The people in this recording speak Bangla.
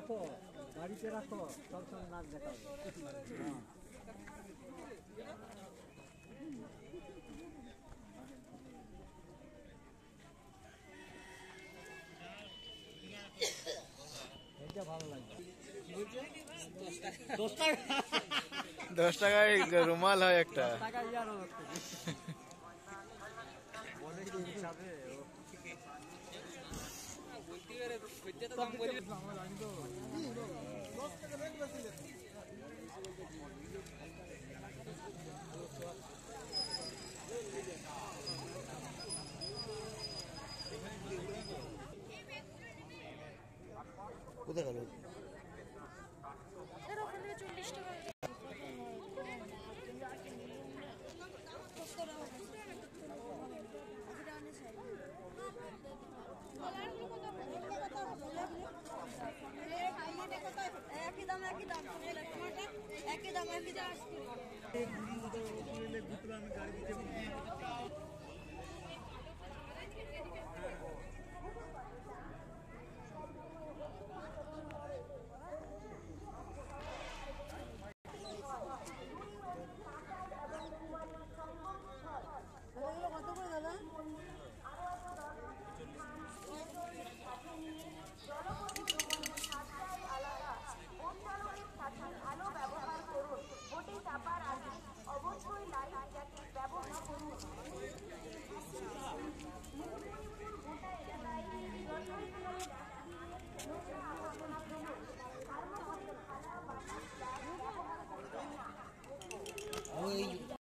রাখো, বাড়িতে রাখো, সবসময় নাচ দেখাবে। এটা ভালো লাগবে। 10 টাকায় রুমাল হয় একটা। 10 টাকায় আরো অনেক হিসাবে কোথায় গেল? একই দাম